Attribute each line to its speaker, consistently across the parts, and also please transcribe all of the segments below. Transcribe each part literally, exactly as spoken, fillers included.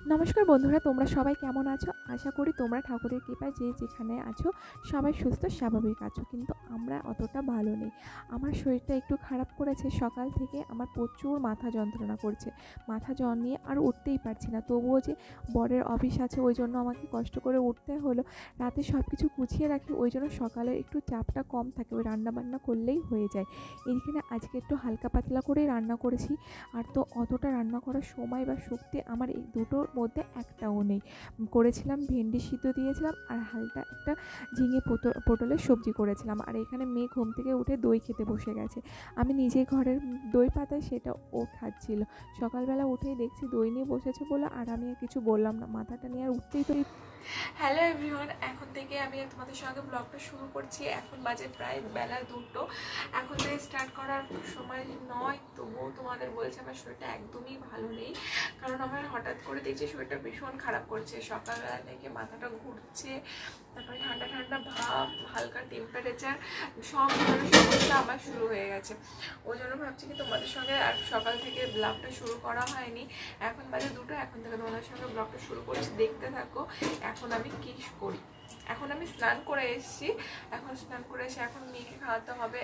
Speaker 1: নমস্কার বন্ধুরা, তোমরা সবাই কেমন আছো? আশা করি তোমরা ঠাকুরের কৃপায় যে যেখানে আছো সবাই সুস্থ স্বাভাবিক আছো। কিন্তু আমরা অতটা ভালো নেই। আমার শরীরটা একটু খারাপ করেছে। সকাল থেকে আমার প্রচুর মাথা যন্ত্রণা করছে। মাথা জ্বর নিয়ে আর উঠতেই পারছি না। তবুও যে বরের অফিস আছে ওই জন্য আমাকে কষ্ট করে উঠতে হলো। রাতে সব কিছু গুছিয়ে রাখি, ওই জন্য সকালে একটু চাপটা কম থাকে, ওই রান্নাবান্না করলেই হয়ে যায়। এইখানে আজকে একটু হালকা পাতলা করেই রান্না করেছি। আর তো অতটা রান্না করার সময় বা শক্তি আমার এই দুটোর মধ্যে একটাও নেই। করেছিলাম ভেন্ডি সিদ্ধ দিয়েছিলাম আর হালকা একটা ঝিঙে পটল পটলের সবজি করেছিলাম। আর এখানে মেয়ে ঘুম থেকে উঠে দই খেতে বসে গেছে। আমি নিজে ঘরের দই পাতায় সেটা ও খাচ্ছিল। সকালবেলা উঠেই দেখছি দই নিয়ে বসেছে বলে আর আমি আর কিছু বললাম না, মাথাটা নিয়ে আর উঠতেই তো। হ্যালো এভরিওয়ান, এখন থেকে আমি তোমাদের সঙ্গে ব্লগটা শুরু করছি। এখন বাজে প্রায় বেলা দুটো। এখন থেকে স্টার্ট করার সময় নয়, তবুও তোমাদের বলছে আমার শরীরটা একদমই ভালো নেই। কারণ আমার হঠাৎ করে দেখছি শরীরটা ভীষণ খারাপ করছে। সকালবেলা থেকে মাথাটা ঘুরছে, তারপরে ঠান্ডা ঠান্ডা ভাব, হালকা টেম্পারেচার, সব ধরনের সমস্যা আমার শুরু হয়ে গেছে। ওই জন্য ভাবছি কি তোমাদের সঙ্গে আর সকাল থেকে ব্লগটা শুরু করা হয়নি। এখন বাজে দুটো, এখন থেকে তোমাদের সঙ্গে ব্লগটা শুরু করছি, দেখতে থাকো। এখন আমি কি করি, এখন আমি স্নান করে এসেছি। এখন স্নান করে এসে এখন মেয়েকে খাওয়াতে হবে।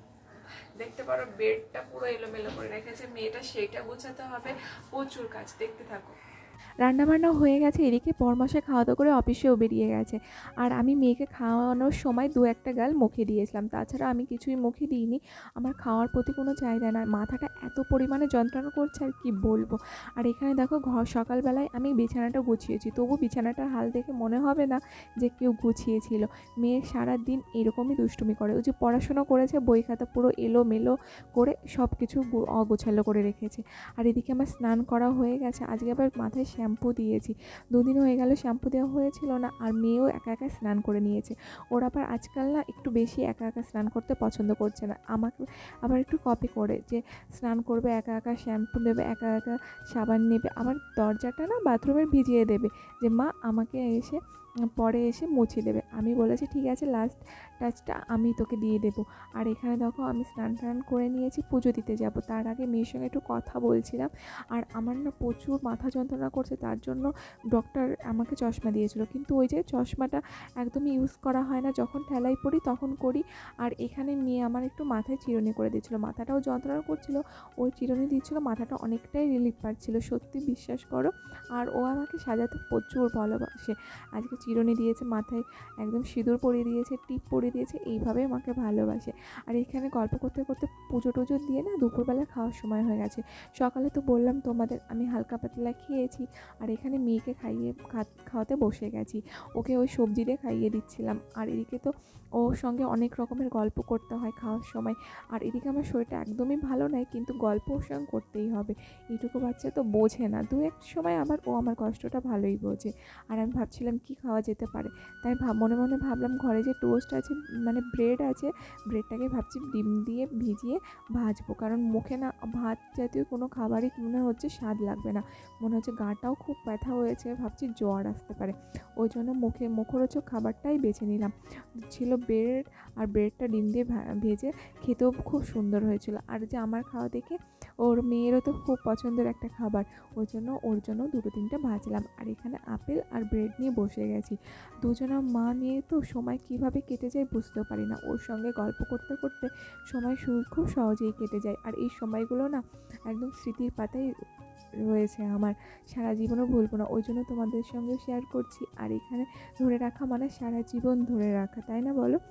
Speaker 1: দেখতে পারো বেডটা পুরো এলোমেলো করে রেখেছে মেয়েটা, সেইটা গোছাতে হবে। প্রচুর কাজ, দেখতে থাকো। রান্নাবান্না হয়ে গেছে, এদিকে বরমশাই খাওয়া দাওয়া করে অফিসেও বেরিয়ে গেছে। আর আমি মেয়েকে খাওয়ানোর সময় দু একটা গাল মুখে দিয়েছিলাম, তাছাড়া আমি কিছুই মুখে দিইনি। আমার খাওয়ার প্রতি কোনো চাহিদা না। মাথাটা এত পরিমাণে যন্ত্রণা করছে আর কি বলবো। আর এখানে দেখো ঘর সকালবেলায় আমি বিছানাটা গুছিয়েছি, তবু বিছানাটার হাল দেখে মনে হবে না যে কেউ গুছিয়েছিল। মেয়ে সারা দিন এরকমই দুষ্টুমি করে। ও যে পড়াশোনা করেছে, বই খাতা পুরো এলোমেলো করে সব কিছু অগোছালো করে রেখেছে। আর এদিকে আমার স্নান করা হয়ে গেছে। আজকে আবার মাথায় শ্যাম্পু দিয়েছি, দুদিন হয়ে গেল শ্যাম্পু দেওয়া হয়েছিল না। আর মেয়েও একা একা স্নান করে নিয়েছে। ওর আবার আজকাল না একটু বেশি একা একা স্নান করতে পছন্দ করছে না, আমাকে আবার একটু কপি করে যে স্নান করবে, একা একা শ্যাম্পু দেবে, একা একা সাবান নেবে, আবার দরজাটা না বাথরুমের ভিজিয়ে দেবে যে মা আমাকে এসে পরে এসে মুছে দেবে। আমি বলেছি ঠিক আছে, লাস্ট টাচটা আমি তোকে দিয়ে দেবো। আর এখানে দেখো আমি স্নান টান করে নিয়েছি, পুজো দিতে যাব। তার আগে মেয়ের সঙ্গে একটু কথা বলছিলাম। আর আমার না প্রচুর মাথা যন্ত্রণা করছে, তার জন্য ডক্টর আমাকে চশমা দিয়েছিল, কিন্তু ওই যে চশমাটা একদমই ইউজ করা হয় না, যখন ঠেলাই পড়ি তখন করি। আর এখানে মেয়ে আমার একটু মাথায় চিরুনি করে দিচ্ছিলো, মাথাটাও যন্ত্রণা করছিল, ওই চিরুনি দিচ্ছিল, মাথাটা অনেকটাই রিলিফ পাচ্ছিল, সত্যি বিশ্বাস করো। আর ও আমাকে সাজাতে প্রচুর ভালোবাসে। আজকে চিরুনি দিয়েছে, মাথায় একদম সিঁদুর পরিয়ে দিয়েছে, টিপ পরিয়ে দিয়েছে, এইভাবে আমাকে ভালোবাসে। আর এখানে গল্প করতে করতে পুজো টুজো দিয়ে না দুপুরবেলা খাওয়ার সময় হয়ে গেছে। সকালে তো বললাম তোমাদের আমি হালকা পাতলা খেয়েছি। আর এখানে মেয়েকে খাইয়ে খাওয়াতে বসে গেছি, ওকে ওই সবজি দিয়ে খাইয়ে দিচ্ছিলাম। আর এদিকে তো ওর সঙ্গে অনেক রকমের গল্প করতে হয় খাওয়ার সময়। আর এদিকে আমার শরীরটা একদমই ভালো নয়, কিন্তু গল্প ওর সঙ্গে করতেই হবে। এইটুকু বাচ্চা তো বোঝে না, দু এক সময় আবার ও আমার কষ্টটা ভালোই বোঝে। আর আমি ভাবছিলাম কি খাওয়া যেতে পারে, তাই ভাব মনে মনে ভাবলাম ঘরে যে টোস্ট আছে, মানে ব্রেড আছে, ব্রেডটাকে ভাবছি ডিম দিয়ে ভিজিয়ে ভাজবো। কারণ মুখে না ভাত জাতীয় কোনো খাবারই মনে হচ্ছে স্বাদ লাগবে না, মনে হচ্ছে গাটাও খুব ব্যথা হয়েছে, ভাবছি জ্বর আসতে পারে। ওই জন্য মুখে মুখরোচক খাবারটাই বেছে নিলাম। ছিল ব্রেড, আর ব্রেডটা ডিম দিয়ে ভেজে খেতেও খুব সুন্দর হয়েছিল। আর যে আমার খাওয়া দেখে ওর মেয়েরও তো খুব পছন্দের একটা খাবার, ওই জন্য ওর জন্য দুটো তিনটে ভাজলাম। আর এখানে আপেল আর ব্রেড নিয়ে বসে গেছি। দুজনা মা নিয়ে তো সময় কিভাবে কেটে যায় বুঝতেও পারি না, ওর সঙ্গে গল্প করতে করতে সময় খুব সহজেই কেটে যায়। আর এই সময়গুলো না একদম স্মৃতির পাতায় রয়েছে আমার, সারা জীবনও ভুলবো না। ওই জন্য তোমাদের সঙ্গে শেয়ার করছি। আর এখানে ধরে রাখা মানে সারা জীবন ধরে রাখা, তাই না বলো?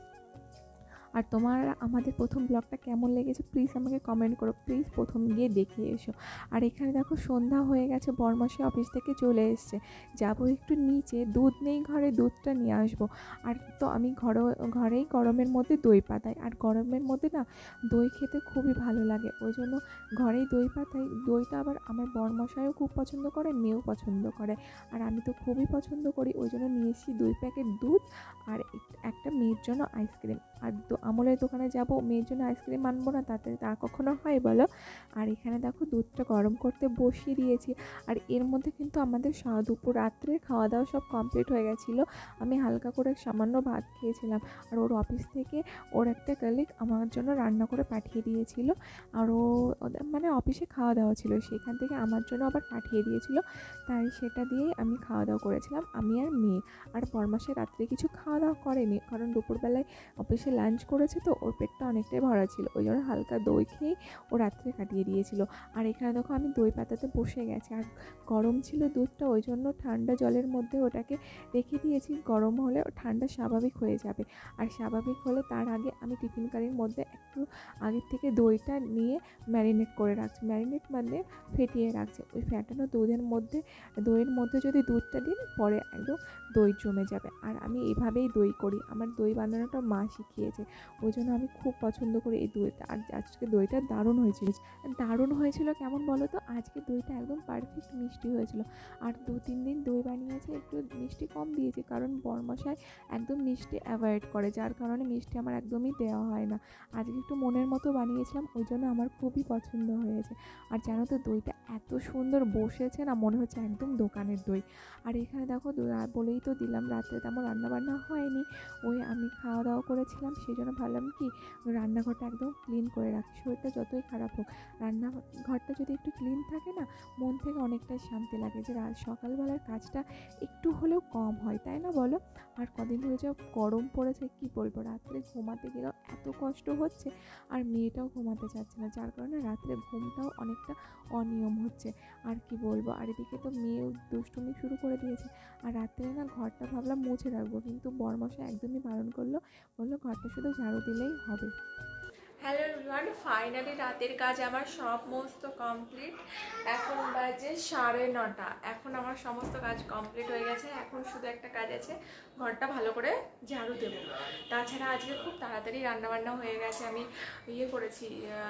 Speaker 1: আর তোমার আমাদের প্রথম ব্লগটা কেমন লেগেছে প্লিজ আমাকে কমেন্ট করো, প্লিজ প্রথম গিয়ে দেখে এসো। আর এখানে দেখো সন্ধ্যা হয়ে গেছে, বরমশাই অফিস থেকে চলে এসছে, যাবো একটু নিচে, দুধ নেই ঘরে, দুধটা নিয়ে আসবো। আর তো আমি ঘরে ঘরেই গরমের মধ্যে দই পাতাই, আর গরমের মধ্যে না দই খেতে খুবই ভালো লাগে, ওই জন্য ঘরেই দই পাতাই। দইটা আবার আমার বরমশাইও খুব পছন্দ করে, মেয়েও পছন্দ করে, আর আমি তো খুবই পছন্দ করি, ওই জন্য নিয়ে এসেছি দুই প্যাকেট দুধ আর একটা মেয়ের জন্য আইসক্রিম। আর আমুলের দোকানে যাব মেয়ের জন্য আইসক্রিম আনবো না, তাতে তা কখনো হয় বলো। আর এখানে দেখো দুধটা গরম করতে বসিয়ে দিয়েছি। আর এর মধ্যে কিন্তু আমাদের দুপুর রাত্রে খাওয়া দাওয়া সব কমপ্লিট হয়ে গেছিলো। আমি হালকা করে সামান্য ভাত খেয়েছিলাম। আর ওর অফিস থেকে ওর একটা কলিগ আমার জন্য রান্না করে পাঠিয়ে দিয়েছিল। আর ও ওদের মানে অফিসে খাওয়া দাওয়া ছিল, সেখান থেকে আমার জন্য আবার পাঠিয়ে দিয়েছিল। তাই সেটা দিয়েই আমি খাওয়া দাওয়া করেছিলাম, আমি আর মেয়ে। আর বরমাসে রাত্রে কিছু খাওয়া দাওয়া করেনি, কারণ দুপুরবেলায় অফিসে লাঞ্চ করেছে তো ওর পেটটা অনেকটাই ভরা ছিল, ওই জন্য হালকা দই খেয়েই ও রাত্রে কাটিয়ে দিয়েছিল। আর এখানে দেখো আমি দই পাতাতে বসে গেছি। আর গরম ছিল দুধটা, ওই জন্য ঠান্ডা জলের মধ্যে ওটাকে রেখে দিয়েছি, গরম হলে ঠান্ডা স্বাভাবিক হয়ে যাবে। আর স্বাভাবিক হলে তার আগে আমি টিফিন কারির মধ্যে একটু আগের থেকে দইটা নিয়ে ম্যারিনেট করে রাখছি। ম্যারিনেট মানে ফেটিয়ে রাখছি। ওই ফ্যাটানো দুধের মধ্যে দইয়ের মধ্যে যদি দুধটা দিন পরে একদম দই জমে যাবে। আর আমি এইভাবেই দই করি, আমার দই বানানোটা মা শিখিয়েছে, ওই জন্য আমি খুব পছন্দ করি এই দইটা। আর আজকে দইটা দারুণ হয়েছিল। দারুণ হয়েছিল কেমন বলো তো, আজকে দইটা একদম পারফেক্ট মিষ্টি হয়েছিল। আর দু তিন দিন দই বানিয়েছে, একটু মিষ্টি কম দিয়েছি, কারণ বরমশাই একদম মিষ্টি অ্যাভয়েড করে, যার কারণে মিষ্টি আমার একদমই দেওয়া হয় না। আজকে একটু মনের মতো বানিয়েছিলাম, ওই জন্য আমার খুবই পছন্দ হয়েছে। আর জানো তো দইটা এত সুন্দর বসেছে না, মনে হচ্ছে একদম দোকানের দই। আর এখানে দেখো বলেই তো দিলাম রাত্রে তেমন রান্নাবান্না হয়নি, ওই আমি খাওয়া দাওয়া করেছিলাম, সেই জন্য ভাবলাম কি রান্নাঘরটা একদম ক্লিন করে রাখি। শরীরটা যতই খারাপ হোক, রান্নাঘরটা যদি একটু ক্লিন থাকে না, মন থেকে অনেকটাই শান্তি লাগে, যে রাত সকালবেলার কাজটা একটু হলেও কম হয়, তাই না বলো। আর কদিন ধরে যা গরম পড়েছে কি বলবো, রাত্রে ঘুমাতে গেলেও এত কষ্ট হচ্ছে। আর মেয়েটাও ঘুমাতে চাচ্ছে না, যার কারণে রাত্রে ঘুমটাও অনেকটা অনিয়ম হচ্ছে। আর কি বলবো, আর এদিকে তো মেয়েও দুষ্টুমি শুরু করে দিয়েছে। আর রাত্রে না ঘরটা ভাবলাম মুছে রাখবো, কিন্তু বরমশাই একদমই বারণ করলো, বললো ঘরটা শুধু ঝাড়ু দিলেই হবে। হ্যালো এভরিওয়ান, ফাইনালি রাতের কাজ আমার সমস্ত কমপ্লিট। এখন বাজে সাড়ে নটা। এখন আমার সমস্ত কাজ কমপ্লিট হয়ে গেছে। এখন শুধু একটা কাজ আছে, ঘরটা ভালো করে ঝাড়ু দেবো। তাছাড়া আজকে খুব তাড়াতাড়ি রান্নাবান্না হয়ে গেছে। আমি ইয়ে করেছি,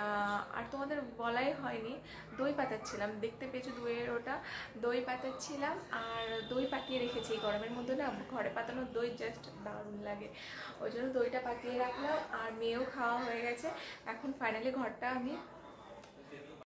Speaker 1: আর তোমাদের বলাই হয়নি, দই পাতাচ্ছিলাম, দেখতে পেয়েছো দইয়ের ওটা, দই পাতাচ্ছিলাম। আর দই পাতিয়ে রেখেছি, এই গরমের মধ্যে না ঘরে পাতানো দই জাস্ট দারুণ লাগে, ওই জন্য দইটা পাতিয়ে রাখলাম। আর মেয়েও খাওয়া হয়ে গেছে। এখন ফাইনালি ঘরটা আমি